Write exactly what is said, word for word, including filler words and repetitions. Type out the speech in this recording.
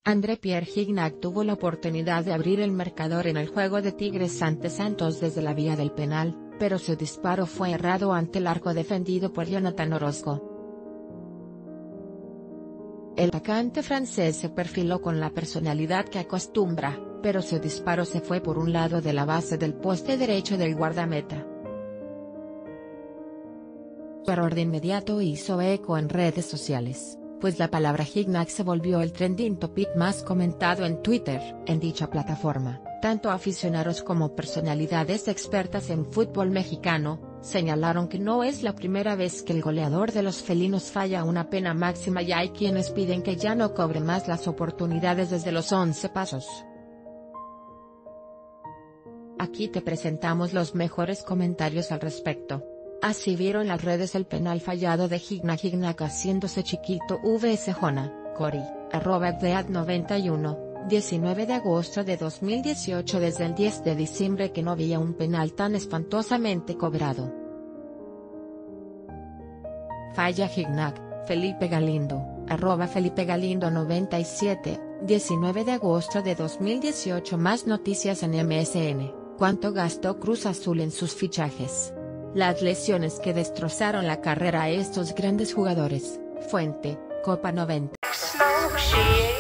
André-Pierre Gignac tuvo la oportunidad de abrir el marcador en el juego de Tigres ante Santos desde la vía del penal, pero su disparo fue errado ante el arco defendido por Jonathan Orozco. El atacante francés se perfiló con la personalidad que acostumbra, pero su disparo se fue por un lado de la base del poste derecho del guardameta. Su error de inmediato hizo eco en redes sociales, pues la palabra Gignac se volvió el trending topic más comentado en Twitter. En dicha plataforma, tanto aficionados como personalidades expertas en fútbol mexicano, señalaron que no es la primera vez que el goleador de los felinos falla una pena máxima y hay quienes piden que ya no cobre más las oportunidades desde los once pasos. Aquí te presentamos los mejores comentarios al respecto. Así vieron las redes el penal fallado de Gignac. Gignac haciéndose chiquito vs Jona, Cori, arroba Dead noventa y uno, diecinueve de agosto de dos mil dieciocho. Desde el diez de diciembre que no había un penal tan espantosamente cobrado. Falla Gignac, Felipe Galindo, arroba Felipe Galindo noventa y siete, diecinueve de agosto de dos mil dieciocho. Más noticias en M S N. ¿Cuánto gastó Cruz Azul en sus fichajes? Las lesiones que destrozaron la carrera a estos grandes jugadores. Fuente, Copa noventa.